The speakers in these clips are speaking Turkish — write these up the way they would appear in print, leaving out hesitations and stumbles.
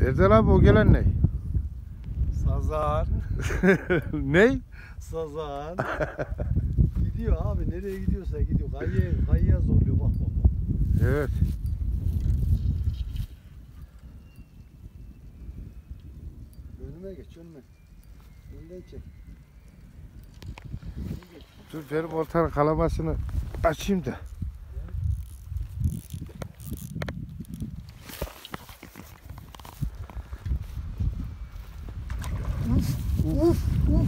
Erdal abi o gelen ne? Sazan. Ney? Sazan. Gidiyor abi, nereye gidiyorsa gidiyor. Kayaya zorluyor, bak. Evet. Önüme geç, önüme. Önden çek. Dur benim ortanın kalamasını açayım da. Uf.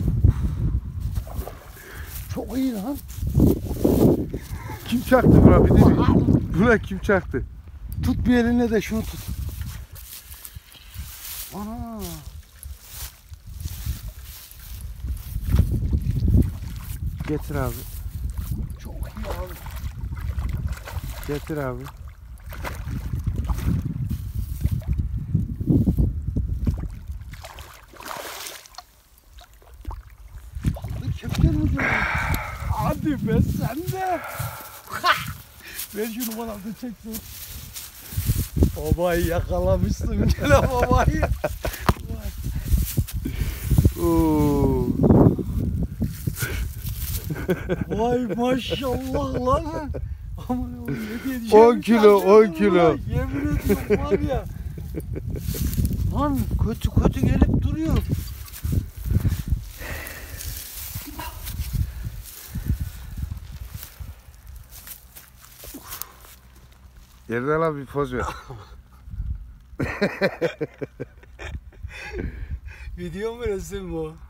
Çok iyi lan. Kim çaktı buna bir de bir? Buna kim çaktı? Tut bir eline de şunu tut. Ana. Getir abi. Çok iyi abi. Getir abi. Kepçe mi ucuz? Hadi be sen de. Ver şunu bana da çeksin. Babayı yakalamışsın gene babayı. Oo. Vay maşallah lan. Aman oğlum ne diyeceğim. 10 kilo, 10 kilo. Yemin ediyorum var ya. Lan kötü gelip duruyor. Erdal abi bir poz ver. Video mu resim bu?